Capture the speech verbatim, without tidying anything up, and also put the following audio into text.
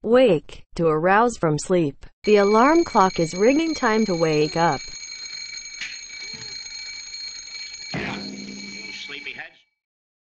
Wake. To arouse from sleep. The alarm clock is ringing. Time to wake up. You sleepyheads.